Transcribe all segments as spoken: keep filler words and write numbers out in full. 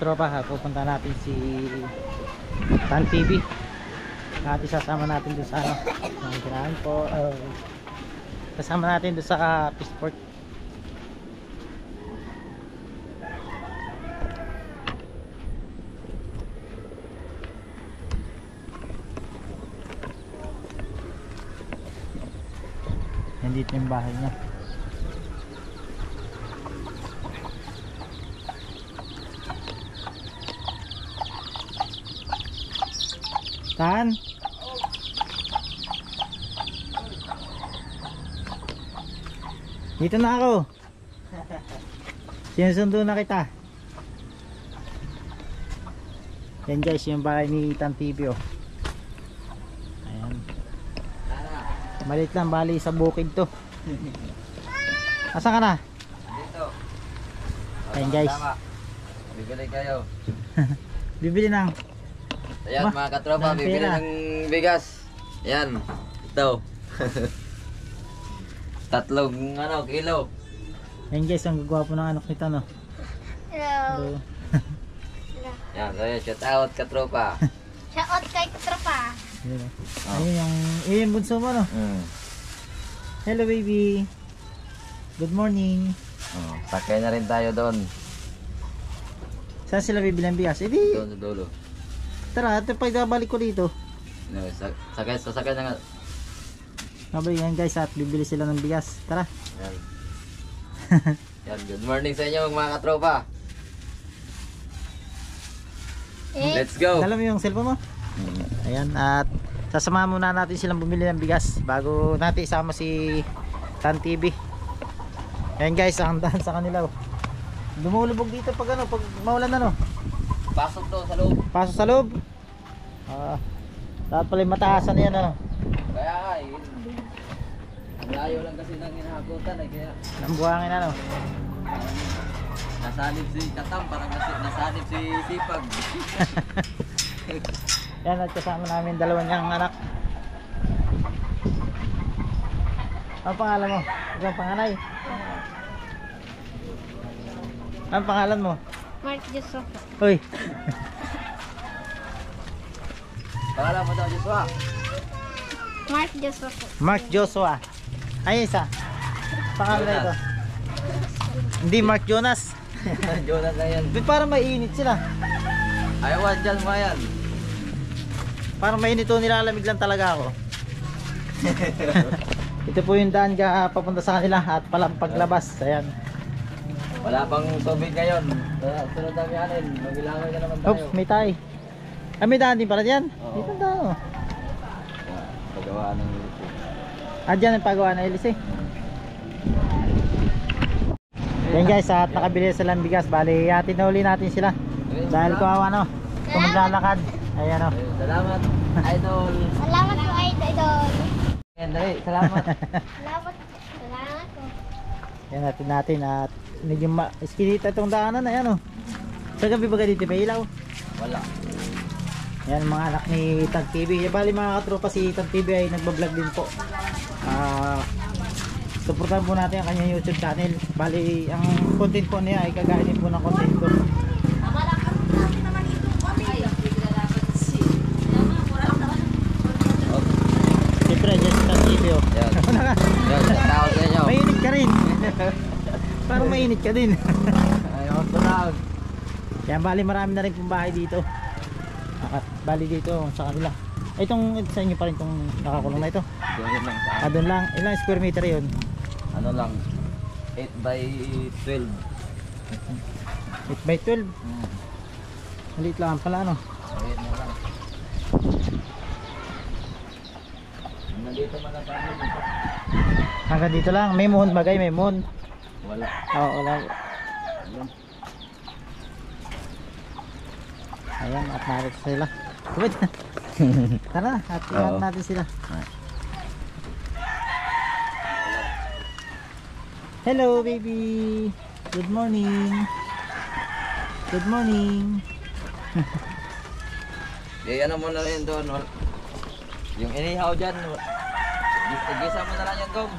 katropa, pupunta natin si Tan T V at isasama natin doon sa ano, kailangan po uh, kasama natin doon sa uh, Peaceport. Nandito yung bahay niya. Tan? Dito na ako. Sinusundo na kita. Yan guys, yung bahay ni Tan T V oh. Ayan. Malit lang, bali sa bukid to. Asa ka na? Dito. Ayan guys. Bibili kayo. Bibili ng Ayan Ma, mga katropa, ng bibili pera. ng bigas. Ayan, ito. Tatlong ano, kilo. Ayan guys, ang gagwapo ng anak nito no. Hello. Yan, so yun, shout out katropa. Shout out kay Katropa. Ayun, oh. Oh. Ayun yung, yun yung bunso mo no. Mm. Hello baby. Good morning. Oh, sakay na rin tayo doon. Saan sila bibili ng bigas? Edi, Doon sa dulo. tara, ito pagbabalik ko dito. No, sak sakay, sasakay na nga. Mabalik yan guys at bibili sila ng bigas. Tara. Yan. Yan, good morning sa inyo mga katropa. Eh, Let's go. Dala mo yung cellphone mo? Mm. Ayan, at sasamahan muna natin silang bumili ng bigas bago natin isama si Tan T V. Ayan guys, ang daan sa kanila. Oh. Dumulubog dito pag ano, pag maulan na no. Pasok doon sa loob. Pasok sa loob. Ah, dapat pala yung mataasan yan ano. Kaya nga, yun. Layo lang kasi nang hinahakutan eh, kaya Ang buhangin ano. nasanib si Katam, parang nas nasanib si Sipag. Yan at kasama namin dalawa niyang anak. Ang pangalan mo? Ikaw panganay? Ang pangalan mo? Mark Joseph. Hoy. Pangalan mo daw, Joshua. Mark Joseph. Mark Joshua. Ay isa. Pangalan na ito. Jonas. Hindi Mark Jonas. Jonas na yan. Ba't parang mainit sila? Ayawan dyan mo yan. Parang mainit o nilalamig lang talaga ako. Ito po yung daan ka papunta sa kanila at palang paglabas. Ayan. Wala pang tubig ngayon. Sa- Sunod na yanin, magilangoy na naman tayo. Oops, may tay. Ah, may daan din pala dyan. Oo. Dito ang daan oh. Yeah, pagawaan ng luto. Ah, dyan ang pagawa na Elise. Yan guys, at nakabili sila ng bigas. Bali, atin na uli natin sila. Dahil kawawa no. Kung maglalakad. Ayan o. Ayun, salamat, idol. Salamat po, idol. Ayan, dali, salamat. Salamat. Salamat po. Yan natin natin at medyo ma-iskinita itong daanan. Ayan o. Sa gabi ba dito may ilaw? Wala. Yan mga anak ni Tag T V. Bali mga katropa, si Tag T V ay nagbablog din po. Ah... Supportan po natin ang kanyang YouTube channel. Bali, ang content po niya ay kagaya din po ng content ko. Siyempre, Jessica T V oh. Yan. Yan, shout out sa inyo. Mainit ka rin. Parang mainit ka din. Ayun, ko lang. Yan, bali marami na rin pong bahay dito. At bali dito sa kanila. Itong sa inyo pa rin itong nakakulong na ito. Doon lang sa Ah, doon lang. Ilang square meter yun? ano lang, eight by twelve. eight by twelve. Hmm. Maliit lang pala ano. Ayun na lang. Nandito man ang kami dito. Hanggang dito lang. May mohon bagay, may mohon. Wala. Oo, wala. Ayun. Ayan, at narito sila. Wait. Tara, at tingnan Oo. natin sila. Hello baby. Good morning. Good morning. Eh, ano mo na rin doon. wal- Yung inihaw dyan. wal- Gis- Igisa mo na lang yan, Gom.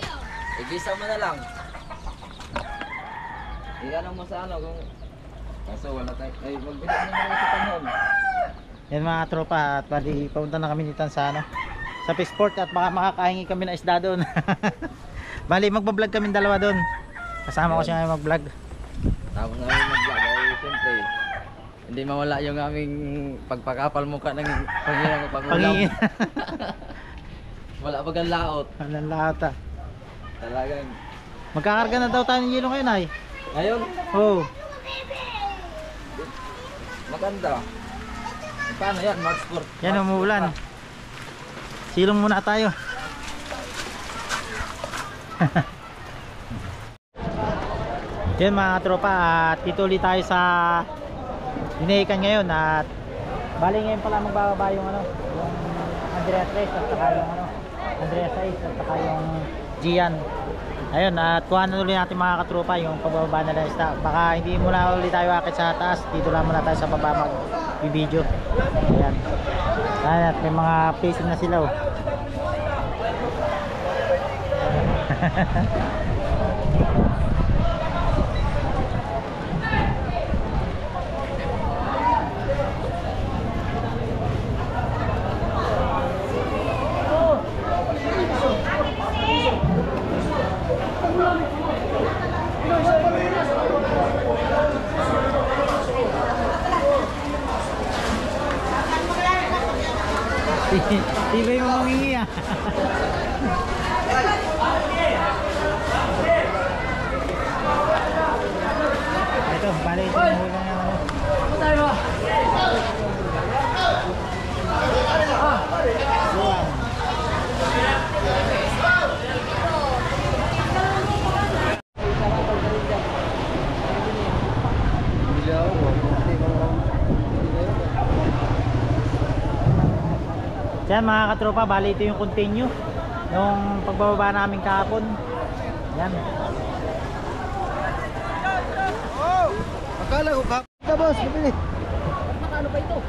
Igisa mo na lang. Eh, ano mo sa ano, kung Kaso wala tayo. Ay, magbili na mga sa panahon. Yan mga tropa, at bali papunta na kami dito sa ano, sa Fishport at baka makakahingi kami ng isda doon. Bali magbablog kami dalawa doon. Kasama ko siya ngayon mag-vlog. Tapos na kami mag-vlog. Ay, siyempre, hindi mawala yung aming pagpakapal mukha ng Panginoon pangulam. Pangingin. Wala pag ang laot. Walang lahat ah. Talagang. Magkakarga na daw tayo ng yelo ngayon ay. Ngayon, Oo. maganda. Paano yan? March fourth. Yan umuulan. Silong muna tayo. Yan mga tropa, at dito ulit tayo sa Dinahican ngayon at bali ngayon pala magbababa yung ano, yung Andrea tres at saka yung ano, Andrea six at saka yung Gian. Ayun, at kuha na ulit natin mga katropa yung pagbababa na lang isda. Baka hindi muna ulit tayo akit sa taas, dito lang muna tayo sa baba mag-video. Ayan. Ayan, at may mga facing na sila oh. Tibay mo mangingi ah. Ito, bali ito yung hulang ng ano. Luwang. Yan mga katropa, bali ito yung continue nung pagbababa namin kahapon. Yan. Akala ko ka. Boss, bibili. Magkano pa ito?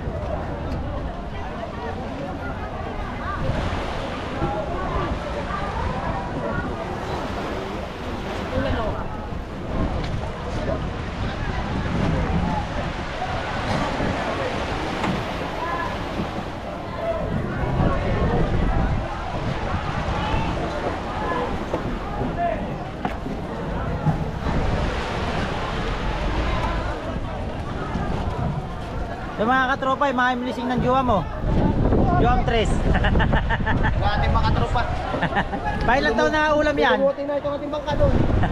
Yung mga katropa, yung mga imilising ng jowa mo. Jowa tres. Yung ating mga tropa. Pailan taon na ulam yan? Buti na itong ating bangka doon.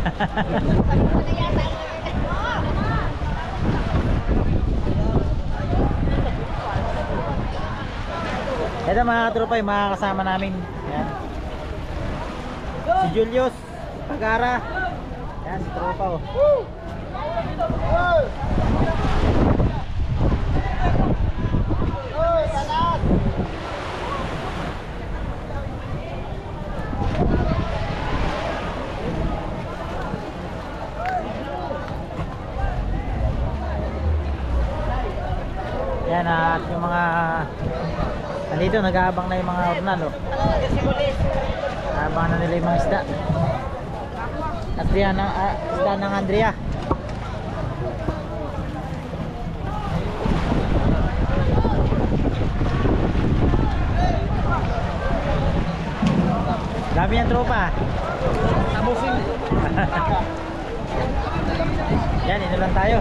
Ito mga katropa, yung mga kasama namin. Yan. Si Julius Pagara. Yan, si tropa oh. Yan at yung mga andito nag-aabang na yung mga ornal oh. Nag-aabang na nila yung mga isda. At yan ang uh, isda ng Andrea. Dami yung tropa. Tamusin. Yan, ito lang tayo.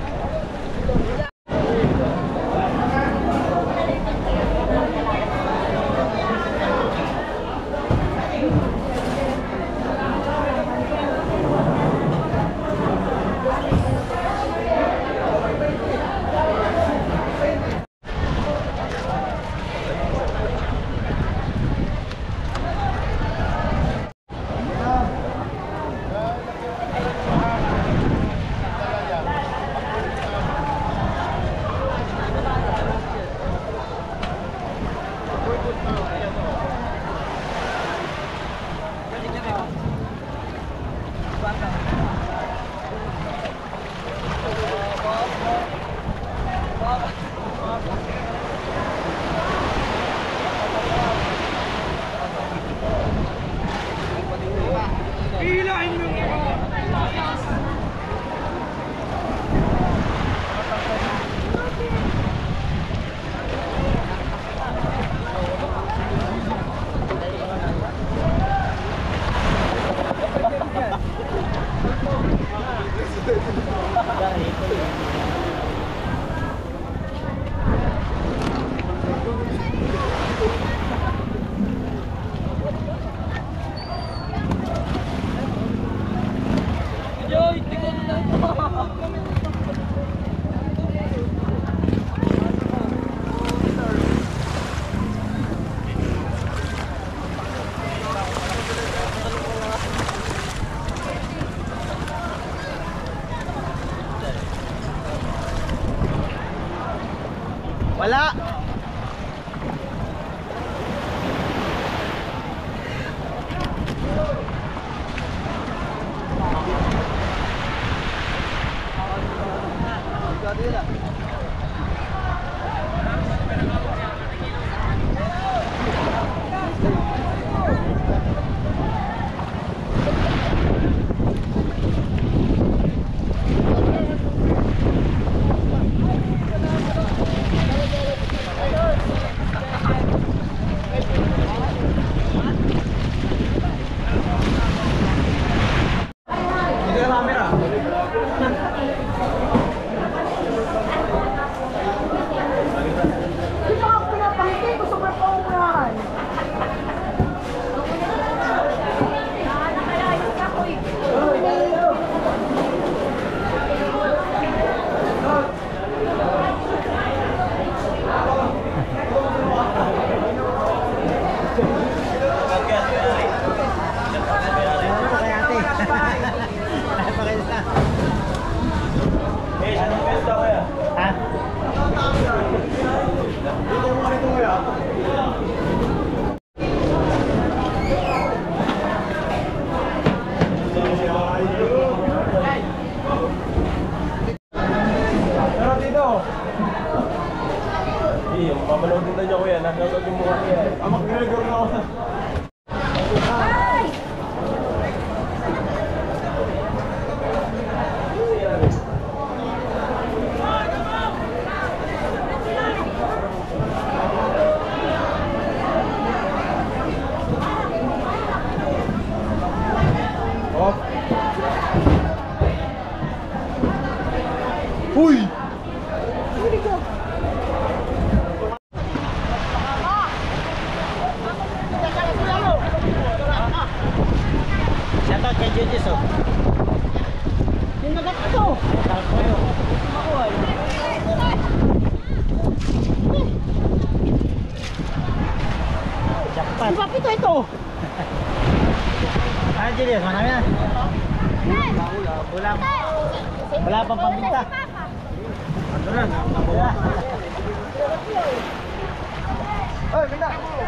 Wala. Uy! Shoutout kay Judges oh. Yung nagat ito. Shoutout ko yun. Ako ay. Jackpot. Di ba pito ito? Ah, Julius, marami na. Wala, wala pang pambinta. Ano na? Oy, ganda.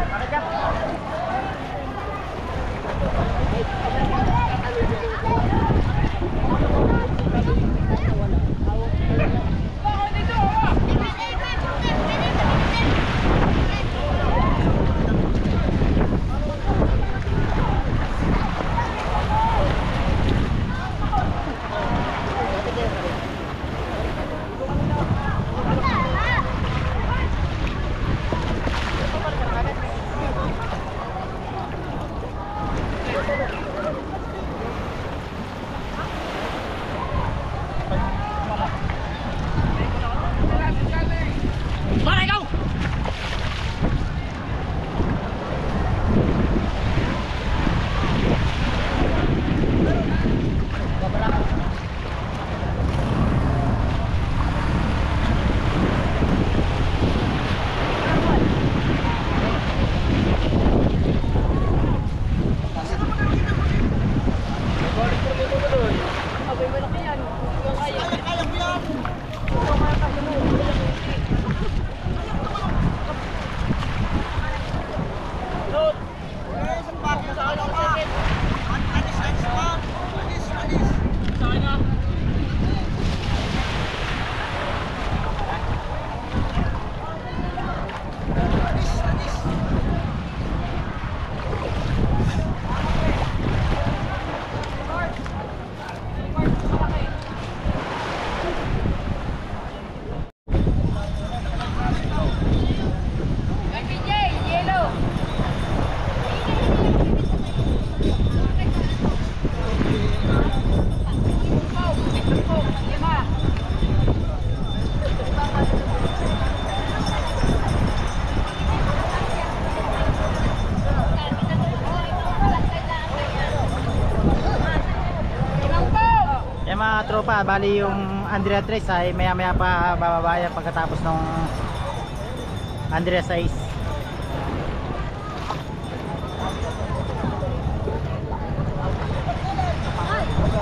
Yan mga tropa, bali yung Andrea Tres ay maya maya pa bababa yan pagkatapos ng Andrea Sais.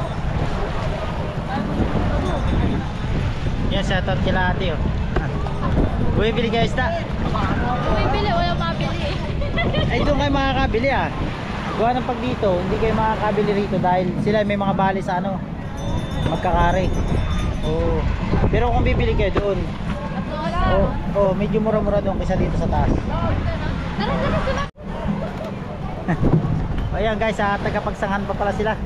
Yan, shoutout kila ate oh. Bumibili kayo isda? Bumibili, wala mabili. Ay doon kayo makakabili ah. Gawa ng pag dito, hindi kayo makakabili rito dahil sila may mga bali sa ano, magkakari. Oo. Pero kung bibili kayo doon, oh, oh, medyo mura-mura doon kaysa dito sa taas. Ayan guys, ah, tagapagsangan pa pala sila.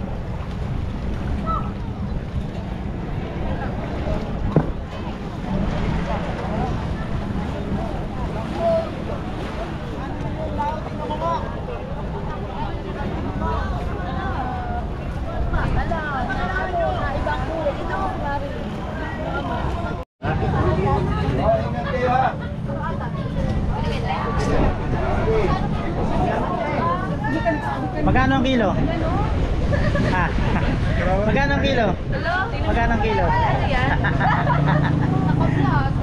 Magkano ang kilo? Ha? Magkano ang kilo? Magkano ang kilo?